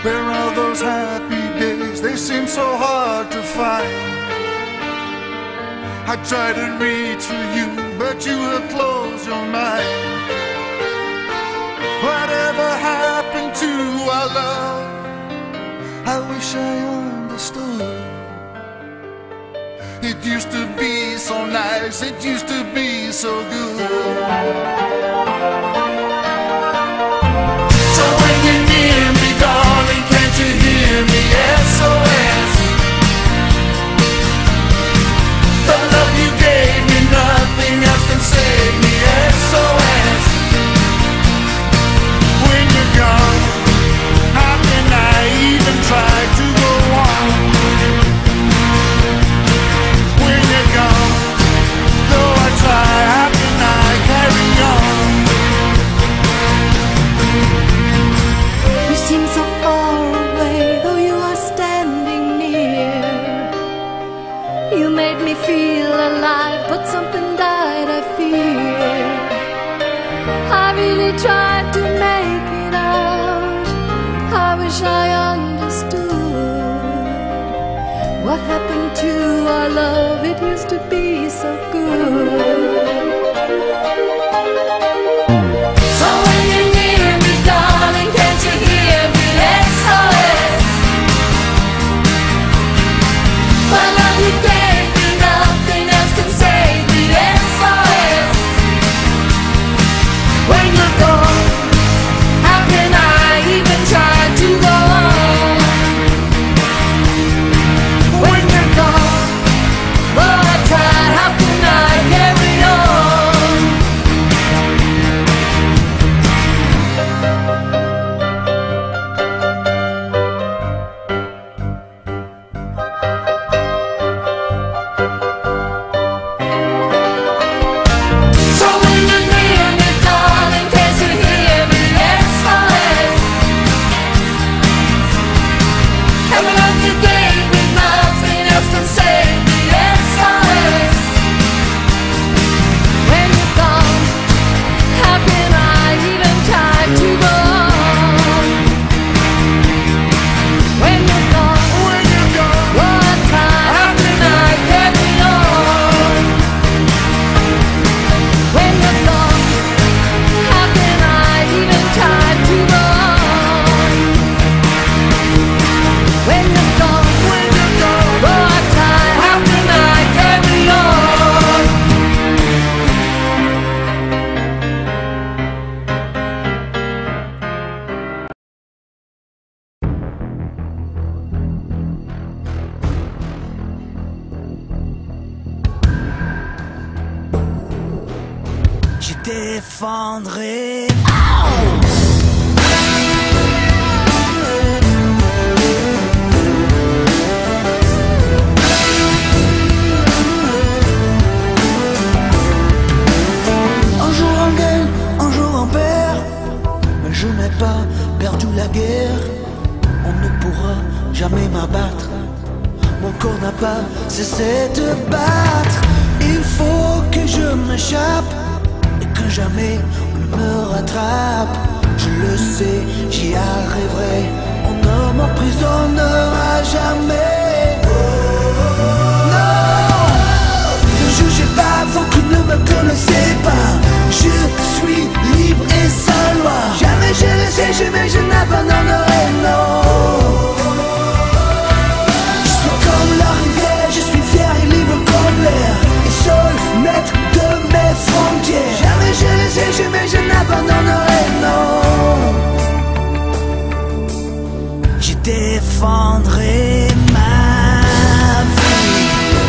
Where are those happy days? They seem so hard to find. I try to reach for you, but you have closed your mind. Whatever happened to our love? I wish I understood. It used to be so nice, it used to be so good. So when you're near me, darling, can't you hear me? SOS. The love you gave me, nothing else can save me. SOS. When you're gone, how can I even try to go on? When you're gone, though I try, how can I carry on? You seem so far away, though you are standing near. You made me feel alive, but something died, I fear. I really tried to make it out. I wish I understood. What happened to our love? It used to be so good. So when you're near me, darling, can't you hear me? SOS. My love you gave me, nothing else can save me. SOS. When you're gone, how can I even try to go on? When you're gone, though I tried, how can I carry on? So when you're near me, darling, can't you hear me? SOS. And the love you gave me, nothing else can save me. SOS. When you're gone, how can I even try to go on? When you're gone, though I try, how can I carry on? When you're gone, how can I even try to go on? When you're gone, though I try, how can I carry on? Je défendrai. Un jour on gagne, un jour on perd, mais je n'ai pas perdu la guerre. On ne pourra jamais m'abattre, mon corps n'a pas cessé de battre. Il faut que je m'échappe et que jamais on ne me rattrape. Je le sais, j'y arriverai, on ne m'emprisonnera jamais. Non, ne jugez pas, vous qui ne me connaissez pas. Je suis libre et sans loi. Jamais je laisserai, jamais je n'abandonnerai, non. Je suis comme la rivière, je suis fier et libre comme l'air, et seul maître de mes frontières. Jamais je laisserai, jamais je n'abandonnerai, non. Je défendrai ma vie.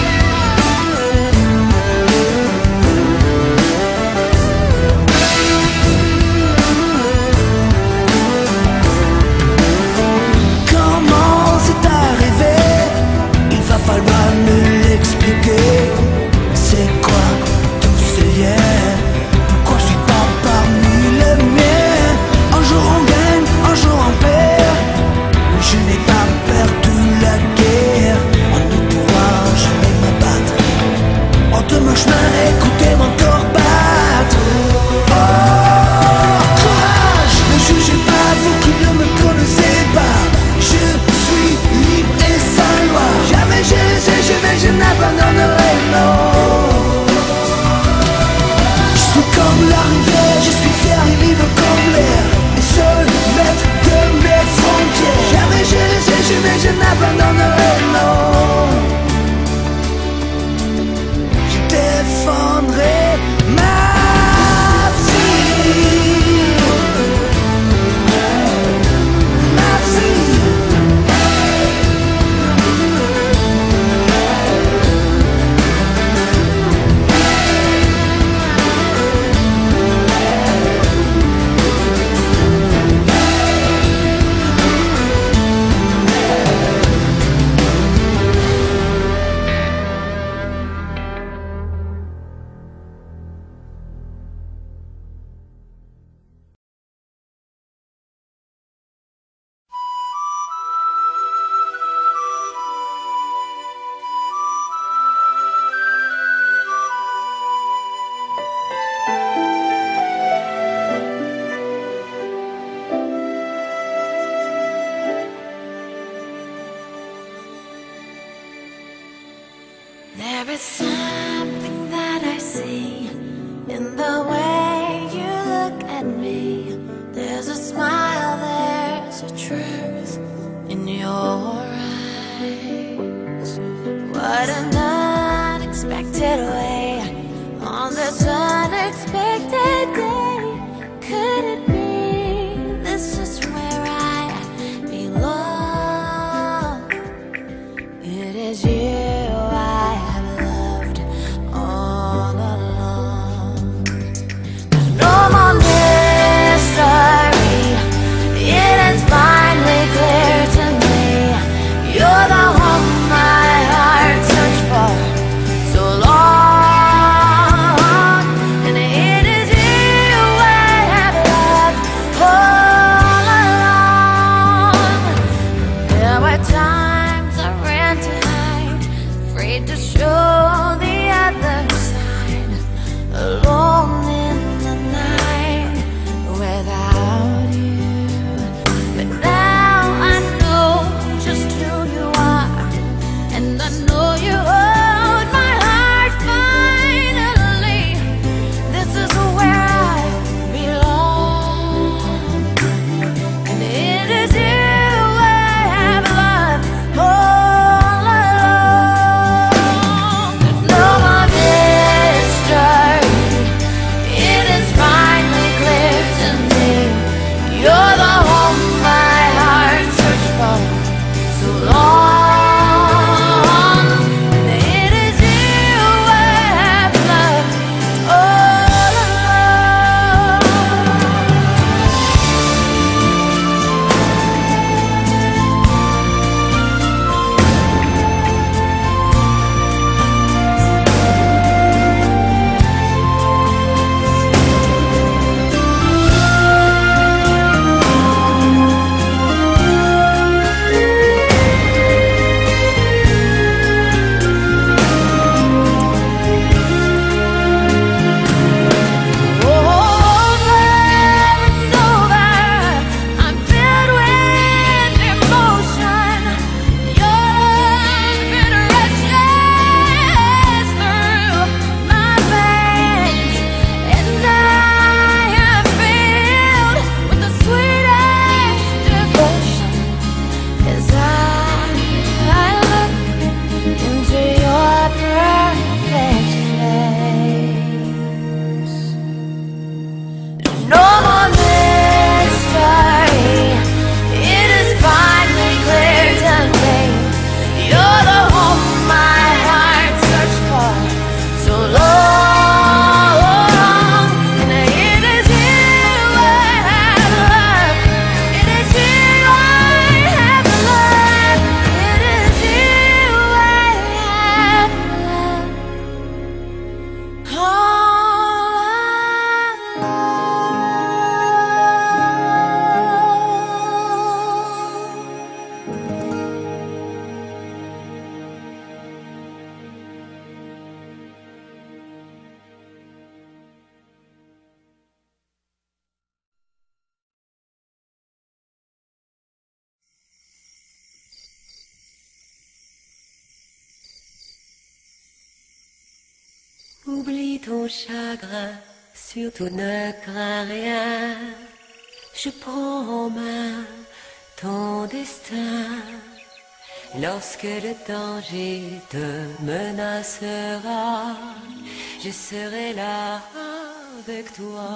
Comment c'est arrivé? Il va falloir me l'expliquer. C'est quoi tous ces liens? Pourquoi je suis pas parmi les miens? Un jour on gagne, un jour on perd, mais je n'ai pas perdu la There is something that I see in the way you look at me. There's a smile, there's a truth in your eyes. What an unexpected way on this unexpected day. Could it be this is where I belong? It is you I have loved all along. There's no more mystery. It is finally clear to me. You're the one my heart searched for so long. And it is you I have loved all along. There were times I ran to hide, afraid to show the other side, alone in the night without you. But now I know just who you are, and I know you hold my heart finally. This is where I belong, and it is you I have loved all along. There's no more mystery. It is finally clear to me. You're the one my heart searched for so long, and it is you I have loved all along. Over and over, I'm filled with emotion. Your love rushes through my veins, and I am filled with the sweetest devotion as I look into your perfect face. No more mystery. It is finally clear to me. You're the one my heart searched for so long, and it is you I have loved. It is you I have loved. It is you I have loved all along. Oublie ton chagrin, surtout ne crains rien. Je prends en main ton destin. Lorsque le danger te menacera, je serai là avec toi.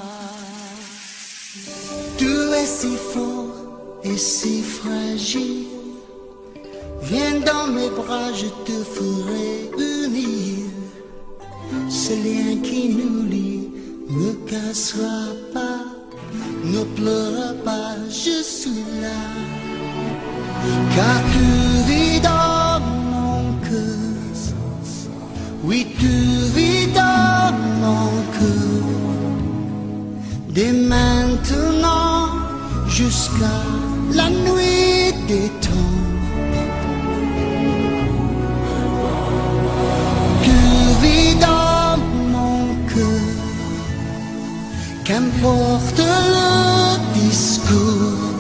Tu es si fort et si fragile. Viens dans mes bras, je te ferai unir. Ce lien qui nous lie ne cassera pas, ne pleura pas, je suis là. Car tu vis dans mon cœur, oui tu vis dans mon cœur. Dès maintenant jusqu'à la nuit des temps. Tu vis dans mon cœur, qu'importe le discours.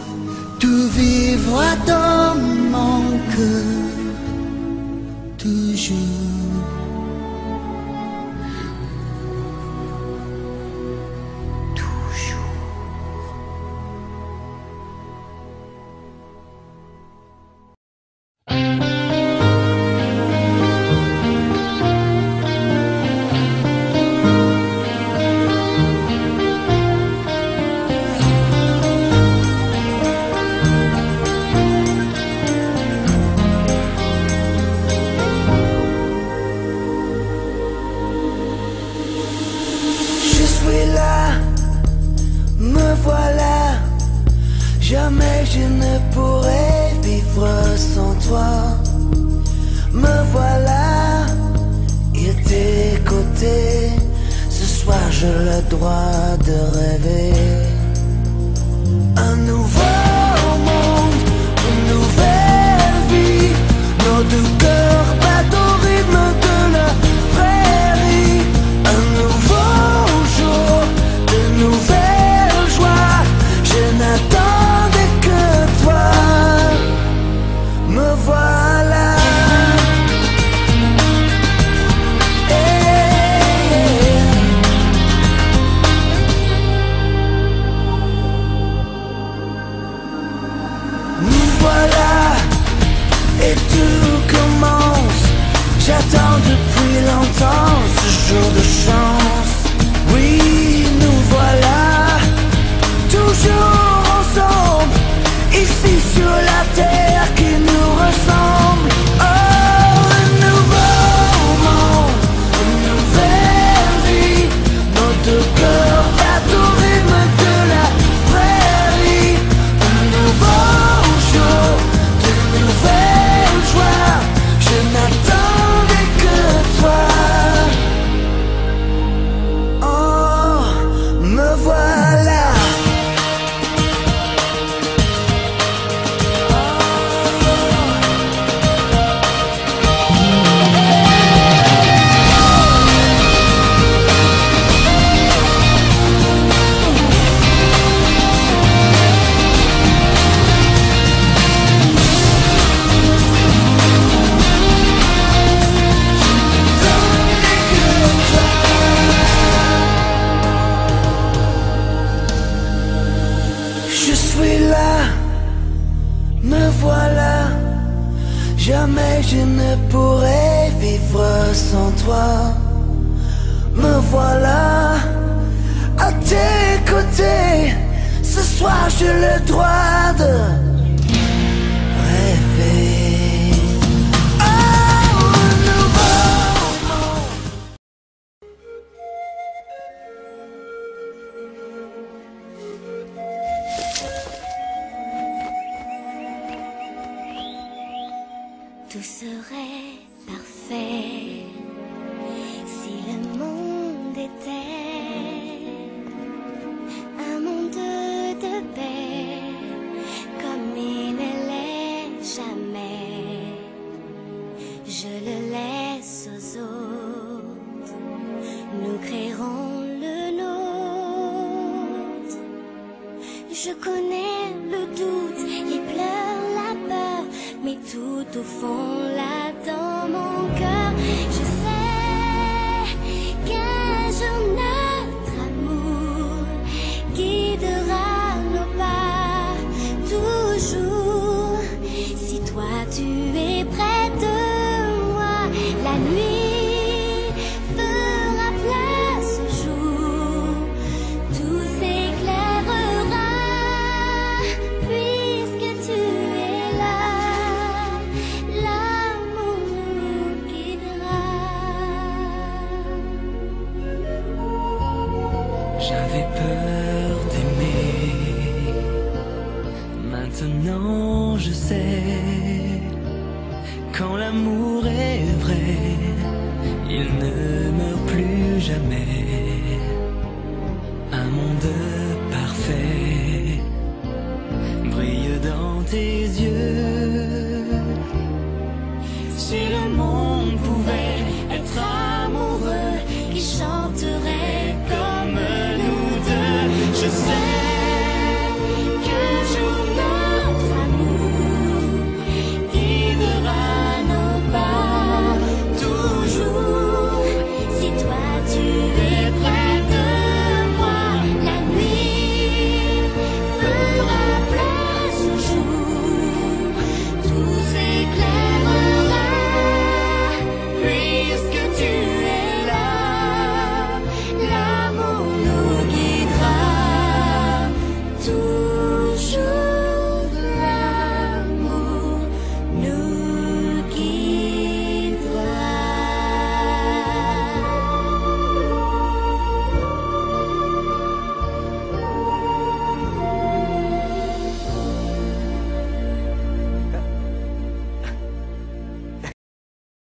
Tu vivras dans mon cœur toujours. Jamais je ne pourrai vivre sans toi. Me voilà, et à tes côtés. Ce soir j'ai le droit de rêver. Un nouveau monde, une nouvelle vie. Nos deux cœurs battent au rythme de la prairie. Un nouveau jour, de nouvelles joies. Je n'attendais que toi. Me voilà. Nous voilà. Et tout commence. J'attends depuis longtemps ce jour de chance. Oui, nous voilà. Toujours ensemble. Ici sur la terre qui nous ressemble. Oh, un nouveau monde, une nouvelle vie. Nos deux cœurs battent au rythme de la prairie. Un nouveau jour, de nouvelles joies. Je n'attendais que toi. Oh, me voilà. Je suis là, me voilà. Jamais je ne pourrai vivre sans toi. Me voilà à tes côtés. Ce soir j'ai le droit de rêver. Oh, un nouveau monde. Tout serait parfait si le monde était un monde de paix comme il ne l'est jamais. Je le laisse aux autres, nous créerons le nôtre. Je connais le doute, les pleurs, la peur, mais tout au fond là dans mon cœur, je sais qu'un jour notre amour guidera nos pas toujours. Si toi tu es près de moi, la nuit fera place au jour, tout s'éclairera puisque tu es là. L'amour nous guidera. J'avais peur d'aimer, maintenant je sais. Quand l'amour est vrai, il ne meurt plus jamais. Un monde parfait brille dans tes yeux.